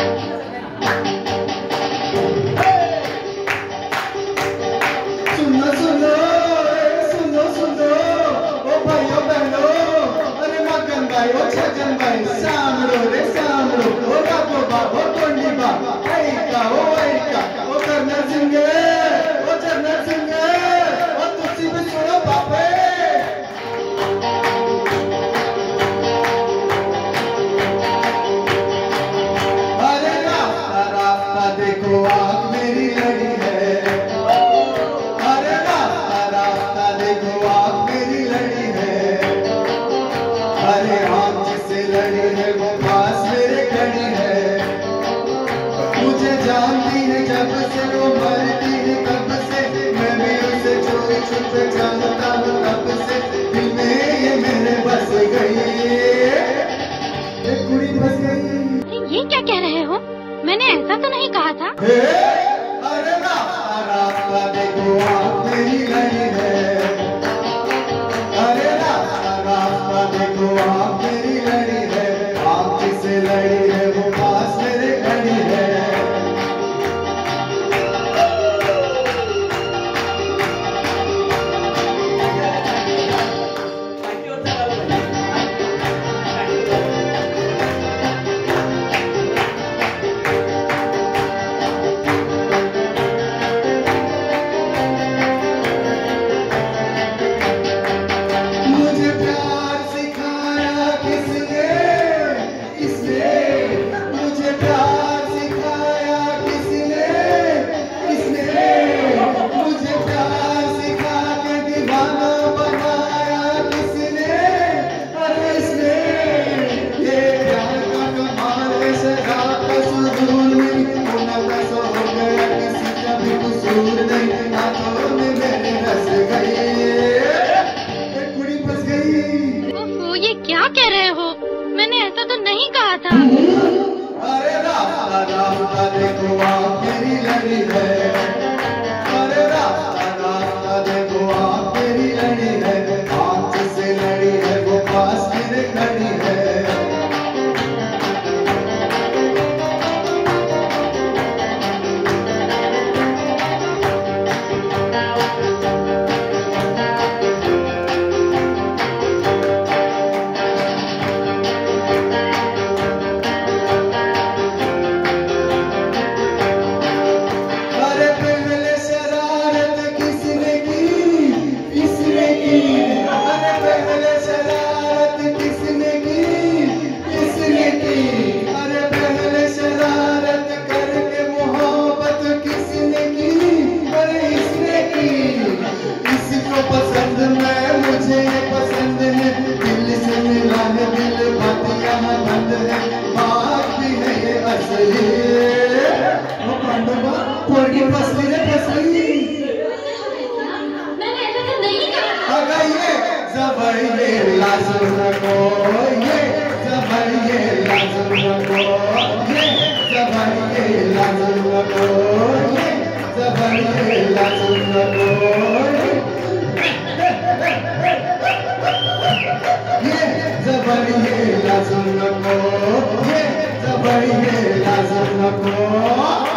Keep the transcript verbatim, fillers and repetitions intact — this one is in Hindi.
सुनो सुनो सुनो सुनो ओ भाइयों बहनों, अरे मगन भाई ओ छगन भाई सामरो रे सामरो, ओ बाबो बाबो टोंडी बा आई का ओ आई का ओ कर्नल सिंह ओ जनरल सिंह ओ तुसी भी सुनो बापे। अरे रास्ता रास्ता देखो आग मेरी लड़ी है, अरे रास्ता रास्ता देखो आग मेरी लड़ी है, अरे आग जिससे लड़ी है वो पास मेरे खड़ी है, मुझे जानती है जब से वो मरती है तब से, मैं भी उसे चोरी छुप जानता हूँ तब से, दिल में ये मेरे बस गई, एक कुड़ी बस गई। ये क्या कह रहे हो? मैंने ऐसा तो नहीं कहा था। हे, अरे रास्ता रास्ता देखो आग मेरी लड़ी है, अरे रास्ता रास्ता देखो आग मेरी लड़ी है, आग जिससे लड़ी है वो पास मेरे खड़ी है। मुझे प्यार सिखाया किसने, किसने मुझे प्यार सिखाया किसने, किसने मुझे प्यार सिखा के दीवाना बनाया किसने, अरे इसने ये प्यार का कमाल है, शराब का सुरूर नहीं होना कैसा हो गया, किसी का भी कसूर नहीं, हाथों में मेरे रस गई, एक कुड़ी फंस गई। ओहो, ये क्या कह रहे हो? मैंने ऐसा तो नहीं कहा था। अरे रास्ता रास्ता देखो आग मेरी लड़ी है, अरे रास्ता रास्ता देखो आग मेरी लड़ी है, आग जिससे लड़ी है वो पास मेरे खड़ी है। अरे पहले शरारत किसने की, किसने की, अरे पहले शरारत किसने की, किसने की, अरे पहले शरारत करके मोहब्बत किसने की, अरे इसने की, इसको पसंद मैं मुझे ये पसंद है, दिल से मिला है दिल बात यहाँ बंद है, बात भी है ये असली, वो पांडवा पोरगी फसली रे फसली। मैंने ऐसा तो नहीं कहा। अगर ये जबरिए लाजम रखो, ये जबरिए लाजम रखो, ये जबरिए लाजम रखो, ये जबरिए लाजम रखो, ये जबरिए लाजम रखो, ये जबरिए लाजम रखो।